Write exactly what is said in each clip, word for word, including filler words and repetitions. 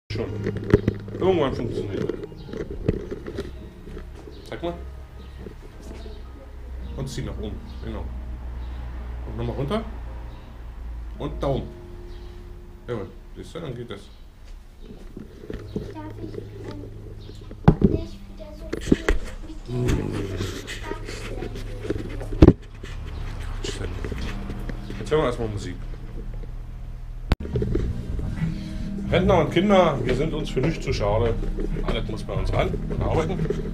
Schon. Irgendwann funktioniert das. Zeig mal. Und zieh nach oben. Genau. Und nochmal runter. Und Daumen. Jawohl. Siehst du, dann geht das. Darf ich ähm, nicht wieder so viel mit dir Quatsch denn. Jetzt hören wir erstmal Musik. Rentner und Kinder, wir sind uns für nichts zu schade. Alles muss bei uns ran und arbeiten.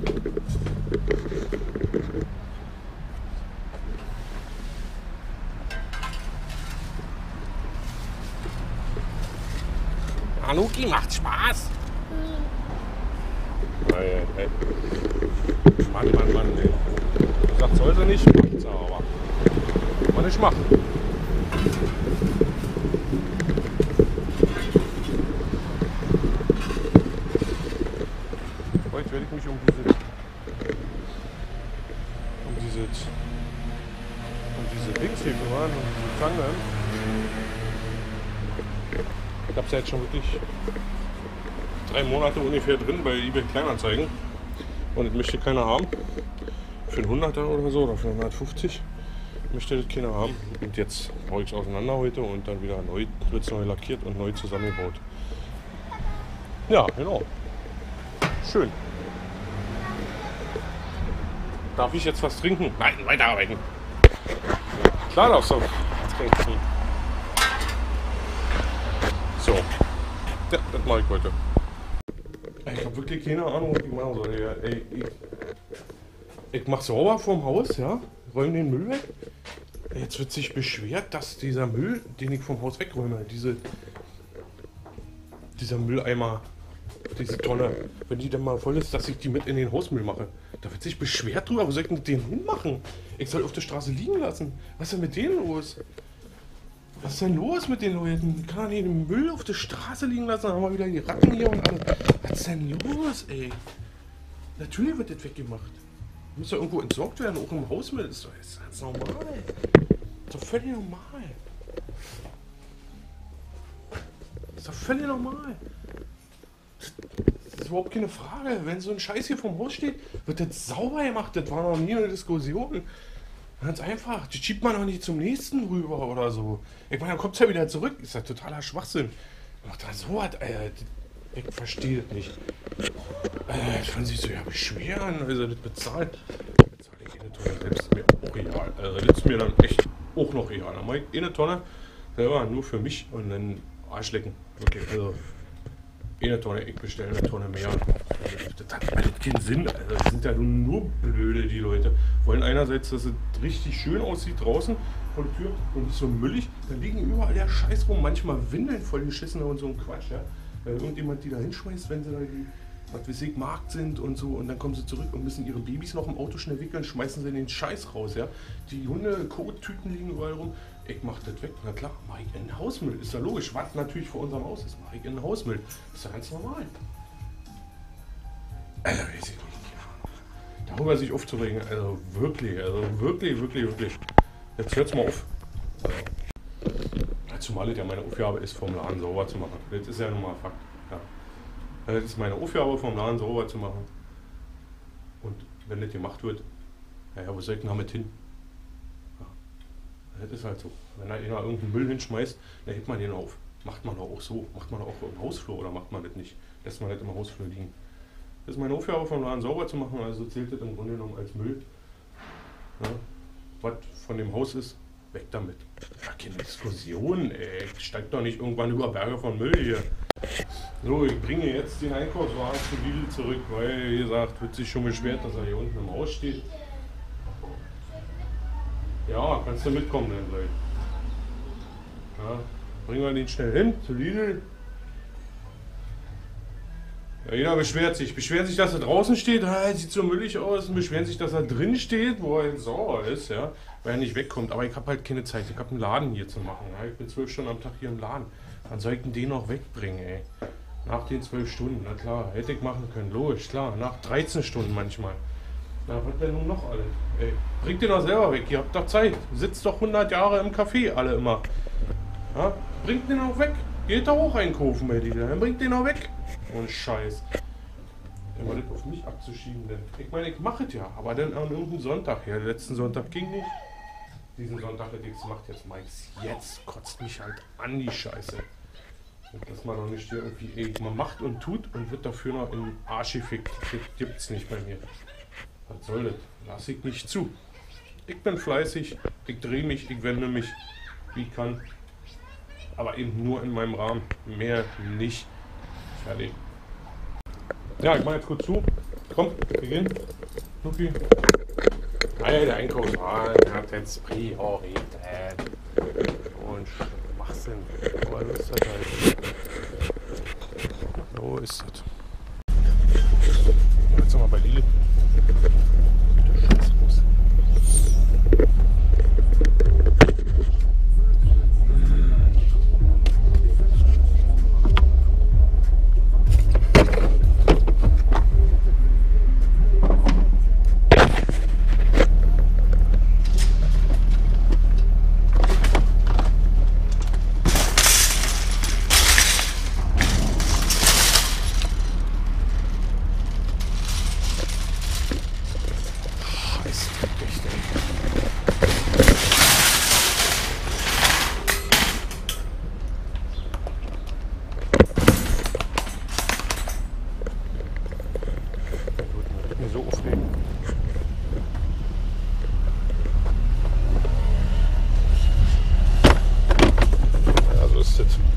Anuki, macht Spaß. Nein, ey. Mann, Mann, Mann, ey. Sagt, soll sie nicht, macht sie aber. Kann man nicht machen. Heute werde ich mich um diese, um diese, um diese Dings hier kümmern, um diese Zangen. Ich habe es ja jetzt schon wirklich drei Monate ungefähr drin bei eBay Kleinanzeigen und das möchte keiner haben. Für einen Hunderter oder so oder für hundertfünfzig möchte das keiner haben. Und jetzt baue ich es auseinander heute und dann wieder neu, wird es neu lackiert und neu zusammengebaut. Ja, genau. Schön. Darf ich jetzt was trinken? Nein, weiterarbeiten. Klar darfst du trinken. So. Ja, das mache ich heute. Ich habe wirklich keine Ahnung, was ich machen soll. Ja, ey, ich, ich mache sauber vorm Haus, ja, räume den Müll weg. Jetzt wird sich beschwert, dass dieser Müll, den ich vom Haus wegräume, diese, dieser Mülleimer, diese Tonne, wenn die dann mal voll ist, dass ich die mit in den Hausmüll mache. Da wird sich beschwert drüber, wo soll ich denn den hinmachen? Ich soll auf der Straße liegen lassen. Was ist denn mit denen los? Was ist denn los mit den Leuten? Ich kann doch nicht den Müll auf der Straße liegen lassen, dann haben wir wieder die Ratten hier und alles. Was ist denn los, ey? Natürlich wird das weggemacht. Muss doch irgendwo entsorgt werden, auch im Hausmüll. Das ist doch das ist ganz normal. Das ist doch völlig normal. Das ist doch völlig normal. Das ist überhaupt keine Frage. Wenn so ein Scheiß hier vom Haus steht, wird das sauber gemacht. Das war noch nie eine Diskussion. Ganz einfach. Die schiebt man doch nicht zum nächsten rüber oder so. Ich meine, dann kommt es ja wieder zurück. Ist ja totaler Schwachsinn. Macht da so was, Alter. Ich verstehe das nicht. Äh, ich kann sich so ja beschweren, also das bezahlt. Bezahle ich eine Tonne, selbst ist mir auch egal. Also das ist mir dann echt auch noch egal. Dann mache ich eine Tonne selber nur für mich und dann Arschlecken. Okay, also eine Tonne, ich bestelle eine Tonne mehr. Das hat alles keinen Sinn. Also das sind ja nur blöde, die Leute. Wollen einerseits, dass es richtig schön aussieht draußen vor der Tür und nicht so müllig. Da liegen überall der Scheiß rum, manchmal Windeln voll geschissen und so ein Quatsch, ja. Weil irgendjemand die da hinschmeißt, wenn sie da die, was weiß ich, Markt sind und so und dann kommen sie zurück und müssen ihre Babys noch im Auto schnell wickeln, schmeißen sie den Scheiß raus, ja. Die Hunde, Kottüten liegen überall rum. Ich mach das weg. Na klar, mach ich in den Hausmüll. Ist ja logisch. Was natürlich vor unserem Haus ist, mach ich in den Hausmüll. Ist ja ganz normal. Also, weiß ich nicht. Darüber sich aufzuregen, also wirklich, also wirklich, wirklich, wirklich. Jetzt hört's mal auf. Also, zumal es ja meine Aufgabe ist, vom Laden sauber zu machen. Das ist ja nun mal Fakt. Ja. Das ist meine Aufgabe, vom Laden sauber zu machen. Und wenn das gemacht wird, naja, wo soll ich denn damit hin? Das ist halt so. Wenn da einer irgendeinen Müll hinschmeißt, dann hebt man den auf. Macht man doch auch so. Macht man doch auch im Hausflur oder macht man das nicht? Lässt man das im Hausflur liegen. Das ist meine Aufgabe, vom Laden sauber zu machen, also zählt das im Grunde genommen als Müll. Ja, was von dem Haus ist, weg damit. Ja, keine Diskussion, ey. Ich steig doch nicht irgendwann über Berge von Müll hier. So, ich bringe jetzt den Einkaufswagen zu Lidl zurück, weil, wie gesagt, wird sich schon beschwert, dass er hier unten im Haus steht. Ja, kannst du mitkommen dann gleich. Ja, bringen wir den schnell hin zu Lidl. Ja, jeder beschwert sich. Beschwert sich, dass er draußen steht, ah, sieht so müllig aus. Und beschweren sich, dass er drin steht, wo er jetzt sauer ist, ja, weil er nicht wegkommt. Aber ich habe halt keine Zeit. Ich habe einen Laden hier zu machen. Ja. Ich bin zwölf Stunden am Tag hier im Laden. Wann soll ich denn den noch wegbringen, ey? Nach den zwölf Stunden, na klar, hätte ich machen können. Logisch, klar. Nach dreizehn Stunden manchmal. Na, was denn nun noch alles? Ey, bringt den doch selber weg, ihr habt doch Zeit. Sitzt doch hundert Jahre im Café, alle immer. Ja? Bringt den auch weg. Geht doch auch einkaufen bei dir, dann bringt den auch weg. und Scheiß. Immer das auf mich abzuschieben, denn ich meine, ich mache es ja, aber dann an irgendeinem Sonntag. Ja, letzten Sonntag ging nicht. Diesen Sonntag hätte ich es gemacht, jetzt mach ich's. Jetzt kotzt mich halt an die Scheiße. Und dass man noch nicht irgendwie, ey, man macht und tut und wird dafür noch in den Arsch gefickt. Das gibt's nicht bei mir. Was soll das? Lass ich nicht zu. Ich bin fleißig, ich drehe mich, ich wende mich, wie ich kann. Aber eben nur in meinem Rahmen. Mehr nicht. Fertig. Ja, ich mach jetzt kurz zu. Komm, wir gehen. Luki. Naja, der Einkaufswagen hat jetzt Priorität. Und Schwachsinn. Aber so ist das halt. So ist das. Jetzt sind wir bei Lidl. So aufregen. Ja, so ist es. Jetzt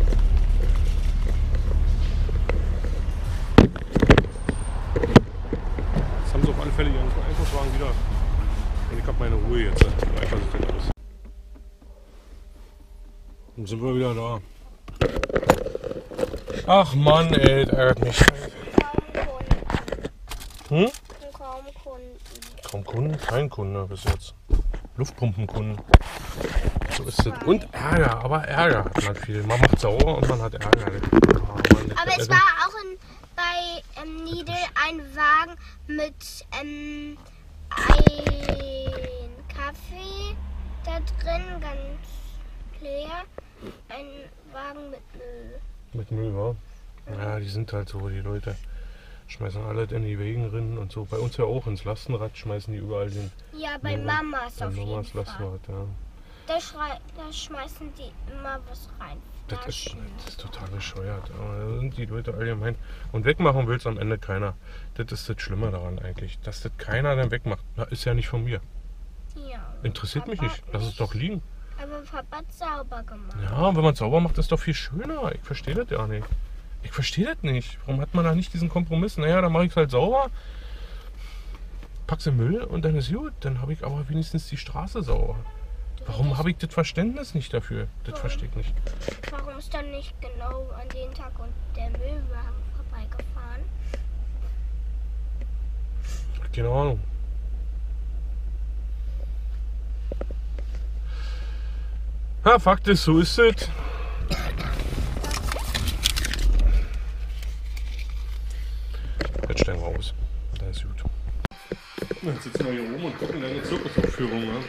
haben sie auf alle Fälle ihren Einkaufswagen wieder. Und ich habe meine Ruhe jetzt. Einfach so denn alles. Dann sind wir wieder da. Ach Mann, ey, das ärgert mich. Hm? Kaum Kunden. Kaum Kunden? Kein Kunde bis jetzt. Luftpumpenkunden. So ist es. Und Ärger, aber Ärger hat man viel. Man macht sauer und man hat Ärger. Oh, Mann, Aber es war auch in, bei ähm, Lidl ein Wagen mit ähm, ein Kaffee da drin, ganz leer. Ein Wagen mit Müll. Mit Müll, wa? Ja, die sind halt so, die Leute. Schmeißen alle in die Wegenrinnen und so. Bei uns ja auch ins Lastenrad schmeißen die überall den. Ja, bei Müll. Mamas Bei auf Mamas jeden Fall. Lastenrad, ja. Da, schrei da schmeißen die immer was rein. Das ist, Flaschen. das ist total bescheuert. Aber da sind die Leute allgemein. Und wegmachen will es am Ende keiner. Das ist das Schlimme daran eigentlich. Dass das keiner dann wegmacht. Na, ist ja nicht von mir. Ja, Interessiert mich Papa nicht. Lass es doch liegen. Aber Papa hat sauber gemacht. Ja, wenn man es sauber macht, ist es doch viel schöner. Ich verstehe das ja nicht. Ich verstehe das nicht. Warum hat man da nicht diesen Kompromiss? Naja, dann mache ich es halt sauber, pack's in Müll und dann ist gut. Dann habe ich aber wenigstens die Straße sauber. Warum habe ich das Verständnis nicht dafür? Das verstehe ich nicht. Warum ist dann nicht genau an den Tag und der Müllwagen vorbeigefahren? Keine Ahnung. Ja, Fakt ist, so ist es. Jetzt steigen wir aus. Da ist gut. Jetzt sitzen wir hier oben und gucken deine Zirkusaufführung an.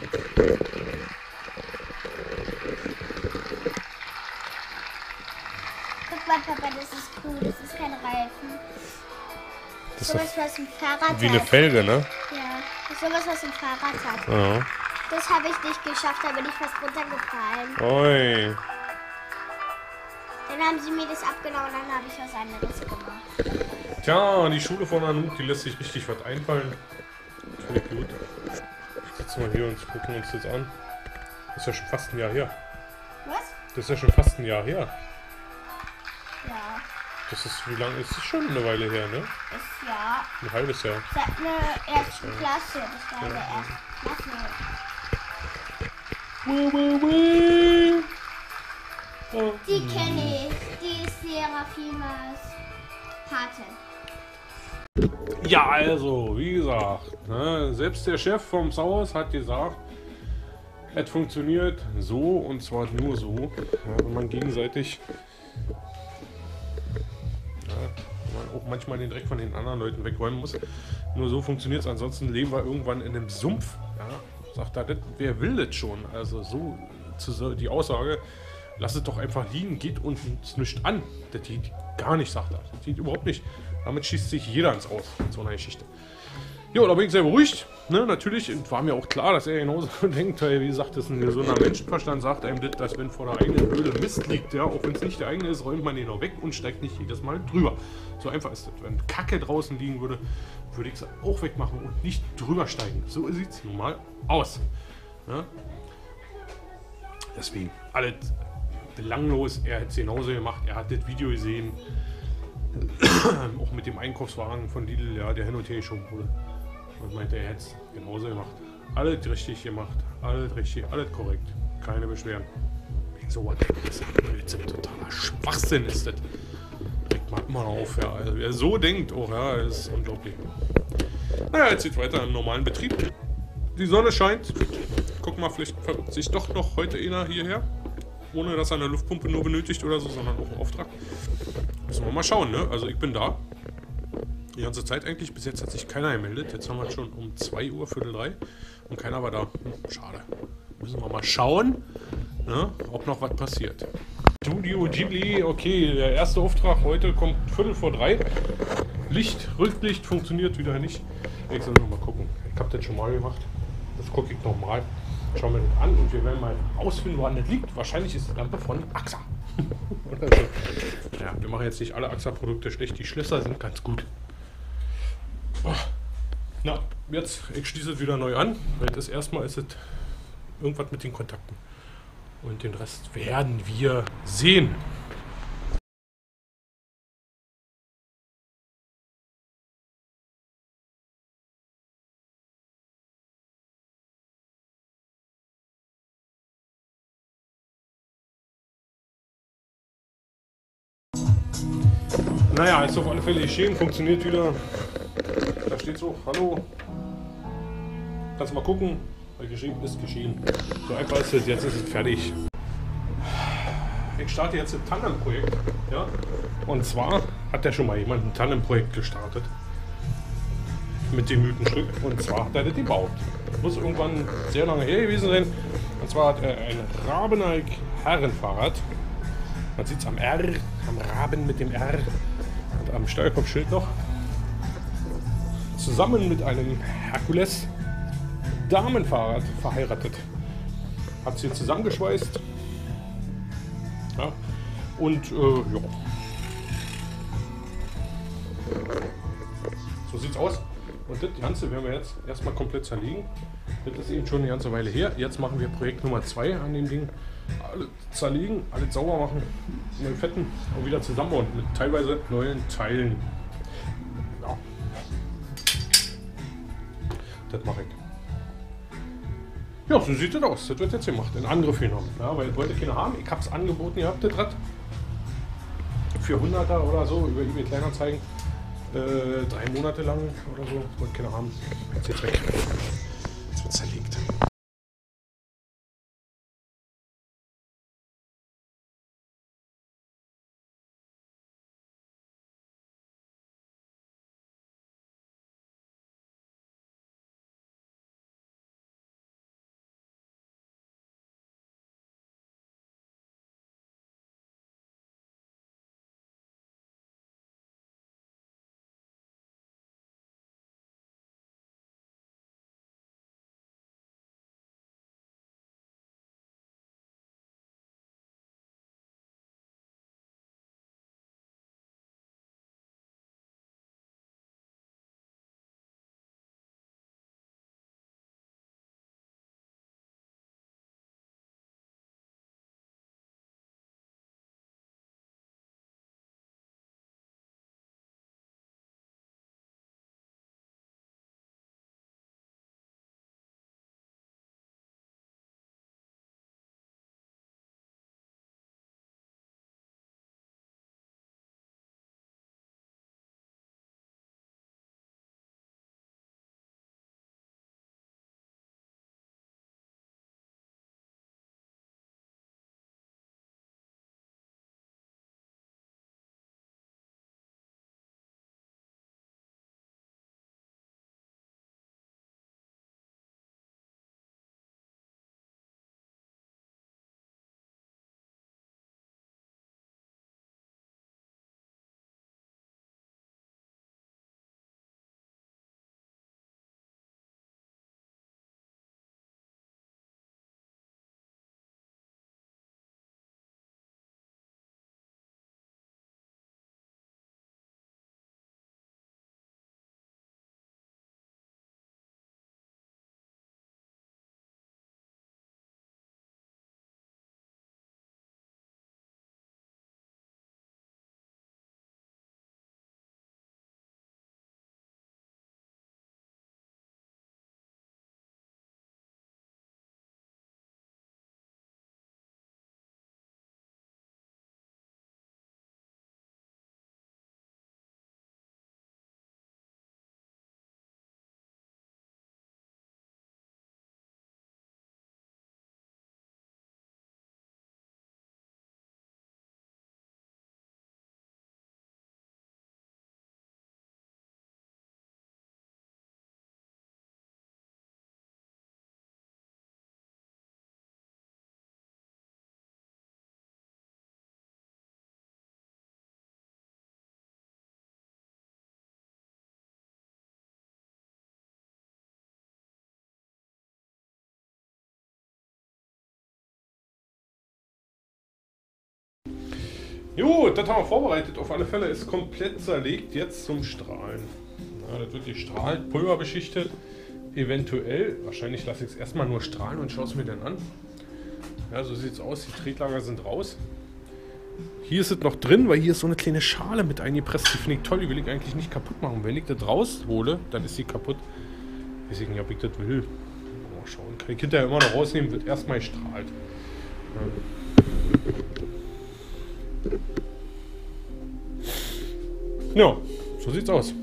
Guck mal, Papa, das ist cool. Das ist kein Reifen. Das Sowas, ist was ein Fahrrad wie eine hat. Felge, ne? Ja, das ist sowas, was ein Fahrrad hat. Ja. Das habe ich nicht geschafft, da bin ich fast runtergefallen. Oi. Dann haben sie mir das abgenommen und dann habe ich was anderes gemacht. Tja, die Schule von Anouk, die lässt sich richtig was einfallen. Finde ich gut. Jetzt sitzen wir hier und gucken uns das an. Das ist ja schon fast ein Jahr her. Was? Das ist ja schon fast ein Jahr her. Ja, Das ist, wie lange ist es schon? Eine Weile her, ne? ist ja Ein halbes Jahr. seit der ersten Klasse. Das war in der ersten Klasse. Oh. Die kenne ich. Die ist Serafimas Pate. Ja, also, wie gesagt, ne, selbst der Chef vom Sauers hat gesagt, es funktioniert so und zwar nur so, ja, wenn man gegenseitig ja, wenn man auch manchmal den Dreck von den anderen Leuten wegräumen muss. Nur so funktioniert es, ansonsten leben wir irgendwann in einem Sumpf. Ja. Sagt er, das, wer will das schon? Also so zu, die Aussage, lass es doch einfach liegen, geht uns nichts an. Das geht gar nicht, sagt er. Das geht überhaupt nicht. Damit schießt sich jeder ins Aus mit so einer Geschichte. Ja, da bin ich sehr beruhigt. Ne, natürlich war mir auch klar, dass er genauso denkt, weil, wie gesagt, das ist ein gesunder Menschenverstand, sagt einem das, dass wenn vor der eigenen Höhle Mist liegt, ja, auch wenn es nicht der eigene ist, räumt man den auch weg und steigt nicht jedes Mal drüber. So einfach ist das. Wenn Kacke draußen liegen würde, würde ich es auch wegmachen und nicht drüber steigen. So sieht es nun mal aus. Ja? Deswegen, alles belanglos, er hat es genauso gemacht, er hat das Video gesehen, auch mit dem Einkaufswagen von Lidl, ja, der hin und her geschoben wurde. Und meinte, er hätte es genauso gemacht. Alles richtig gemacht, alles richtig, alles korrekt. Keine Beschwerden. So was, das ist ein Blödsinn, totaler Schwachsinn ist das. Regt man immer noch auf, ja. Also wer so denkt, oh ja, das ist unglaublich. Naja, jetzt geht weiter im normalen Betrieb. Die Sonne scheint. Guck mal, vielleicht verrückt sich doch noch heute einer hierher. Ohne dass er eine Luftpumpe nur benötigt oder so, sondern auch einen Auftrag. Müssen wir mal schauen, ne? Also ich bin da. Die ganze Zeit eigentlich. Bis jetzt hat sich keiner gemeldet. Jetzt haben wir schon um zwei Uhr, Viertel drei. Und keiner war da. Hm, schade. Müssen wir mal schauen, ne, ob noch was passiert. Studio Ghibli, okay, der erste Auftrag heute kommt Viertel vor drei. Licht, Rücklicht funktioniert wieder nicht. Ich soll noch mal gucken. Ich habe das schon mal gemacht. Das gucke ich nochmal. Schauen wir das an und wir werden mal rausfinden, woran das liegt. Wahrscheinlich ist die Lampe von A X A. Oder so. Ja, wir machen jetzt nicht alle A X A-Produkte schlecht. Die Schlösser sind ganz gut. Oh. Na, jetzt, ich schließe es wieder neu an, weil das erstmal ist es irgendwas mit den Kontakten. Und den Rest werden wir sehen. Naja, ist auf alle Fälle geschehen, funktioniert wieder. Da steht so, hallo. Kannst du mal gucken, weil geschehen ist geschehen. So einfach ist es, jetzt ist es fertig. Ich starte jetzt ein Tandem-Projekt. Ja? Und zwar hat ja schon mal jemand ein Tandem-Projekt gestartet. Mit dem Mythenstück. Und zwar hat er das gebaut. Muss irgendwann sehr lange her gewesen sein. Und zwar hat er ein Rabenalk Herrenfahrrad. Man sieht es am R, am Raben mit dem R und am Steuerkopfschild noch. Zusammen mit einem Herkules Damenfahrrad verheiratet. Hat sie zusammengeschweißt. Ja. Und äh, ja. So sieht's aus. Und das Ganze werden wir jetzt erstmal komplett zerlegen. Das ist eben schon eine ganze Weile her. Jetzt machen wir Projekt Nummer zwei an dem Ding. Alles zerlegen, alles sauber machen, neu fetten und wieder zusammenbauen mit teilweise neuen Teilen. Ja. Das mache ich. Ja, so sieht das aus. Das wird jetzt gemacht, in Angriff genommen. Ja, weil ich wollte keiner haben. Ich habe es angeboten, ihr habt das Rad. Für hunderter oder so über eBay Kleinanzeigen. Äh, drei Monate lang oder so. Wollte keiner haben. Jetzt jetzt weg. Jetzt wird zerlegt. Jo, das haben wir vorbereitet. Auf alle Fälle ist komplett zerlegt jetzt zum Strahlen. Ja, das wird gestrahlt, Pulver beschichtet. Eventuell, wahrscheinlich lasse ich es erstmal nur strahlen und schaue es mir dann an. Ja, so sieht es aus. Die Tretlager sind raus. Hier ist es noch drin, weil hier ist so eine kleine Schale mit eingepresst. Die finde ich toll, die will ich eigentlich nicht kaputt machen. Wenn ich das raushole, dann ist sie kaputt. Ich weiß nicht, ob ich das will. Mal schauen. Kann ich hinterher immer noch rausnehmen, wird erstmal gestrahlt. Ja. Ja, so sieht's aus.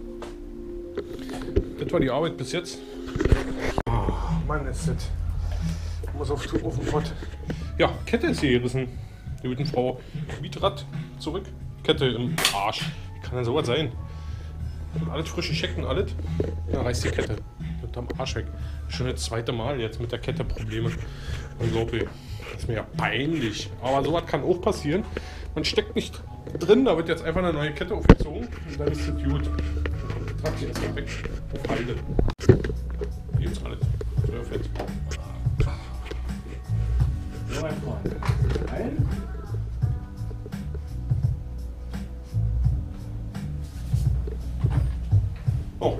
Das war die Arbeit bis jetzt. Oh, Mann, ist das. Ich muss auf den Ofen fort. Ja, Kette ist hier gerissen. Die guten Frau Mietrad zurück. Kette im Arsch. Wie kann denn sowas sein? Und alles frische Checken, alles. Da reißt die Kette. Mit am Arsch weg. Schon das zweite Mal jetzt mit der Kette Probleme. Unglaublich. Das ist mir ja peinlich. Aber sowas kann auch passieren. Man steckt nicht drin, da wird jetzt einfach eine neue Kette aufgezogen. Und dann ist das gut. Trag die erstmal weg. Auf Halde. Hier ist alles. Sehr fett. So, mein Freund. Ein. Oh.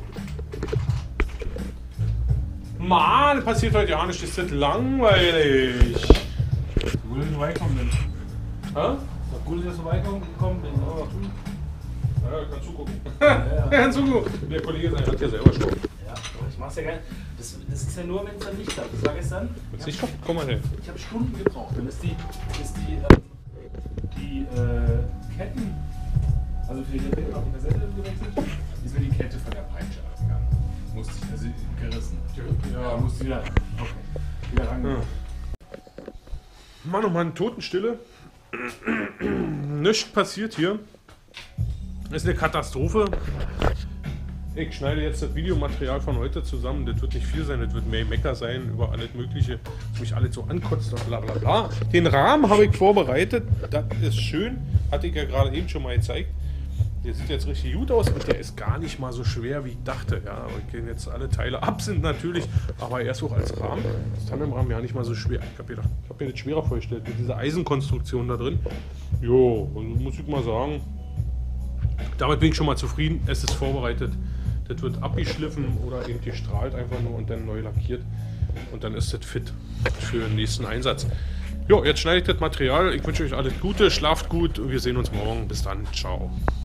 Mann, passiert heute ja nicht. Das ist langweilig. Gut, dass ich vorbeigekommen bin. Hä? Doch gut, dass ich vorbeigekommen bin. Oh, Ja, kann zugucken. ja, ja. Kann zugucken. Der Kollege hat ja selber schon. Ja, ich mach's ja gerne. Das, das ist ja nur, wenn es dann nicht klappt. Das war gestern. Jetzt nicht schon? Komm mal her. Ich habe Stunden gebraucht. Dann ist die, ist die, äh, die äh, Ketten, also für die Ketten auf die Kassette gewechselt, ist mir die Kette von der Peitsche abgegangen. Musste ich, also gerissen. Ja, musste wieder, okay, wieder ran. Ja. Mann, oh Mann, Totenstille. Nichts passiert hier. Das ist eine Katastrophe. Ich schneide jetzt das Videomaterial von heute zusammen. Das wird nicht viel sein, das wird mehr Mecker sein über alles Mögliche, was mich alles so ankotzt und bla bla bla. Den Rahmen habe ich vorbereitet. Das ist schön. Hatte ich ja gerade eben schon mal gezeigt. Der sieht jetzt richtig gut aus und der ist gar nicht mal so schwer, wie ich dachte. Ja, und gehen jetzt alle Teile ab, sind natürlich, aber erst auch als Rahmen. Das Tandemrahmen ja nicht mal so schwer. Ich habe hab mir das schwerer vorgestellt mit dieser Eisenkonstruktion da drin. Jo, also muss ich mal sagen, damit bin ich schon mal zufrieden. Es ist vorbereitet. Das wird abgeschliffen oder eben gestrahlt einfach nur und dann neu lackiert. Und dann ist das fit für den nächsten Einsatz. Jo, jetzt schneide ich das Material. Ich wünsche euch alles Gute, schlaft gut und wir sehen uns morgen. Bis dann. Ciao.